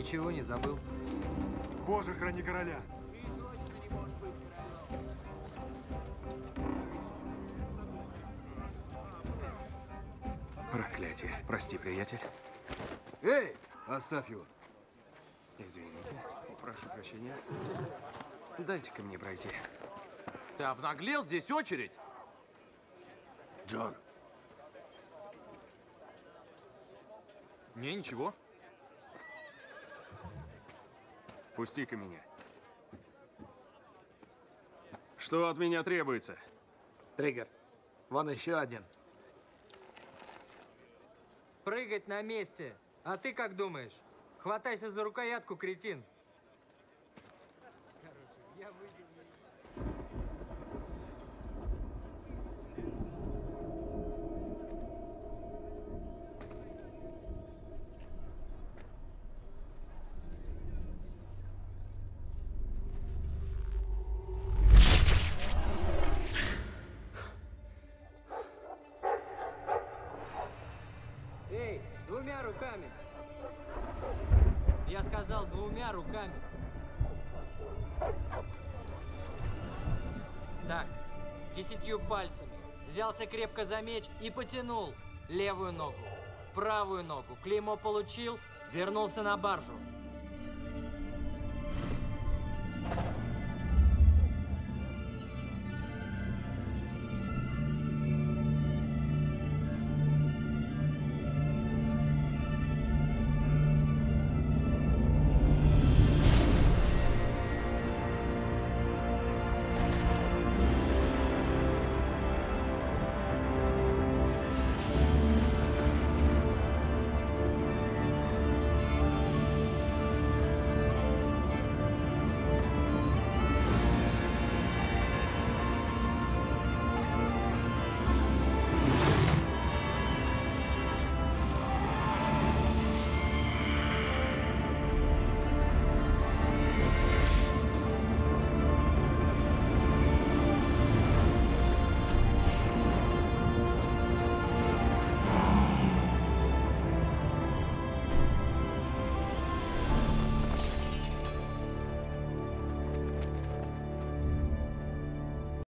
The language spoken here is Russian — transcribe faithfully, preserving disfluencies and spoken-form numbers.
ничего не забыл. Боже, храни короля! Проклятие. Прости, приятель. Эй, оставь его. Извините. Прошу прощения. Дайте-ка мне пройти. Ты обнаглел? Здесь очередь. Джон. Не, ничего. Пусти-ка меня. Что от меня требуется? Триггер, вон еще один. Прыгать на месте. А ты как думаешь? Хватайся за рукоятку, кретин. Короче, я выйду. Эй, двумя руками. Я сказал двумя руками. Так, десятью пальцами. Взялся крепко за меч и потянул левую ногу, правую ногу. Клеймо получил, вернулся на баржу.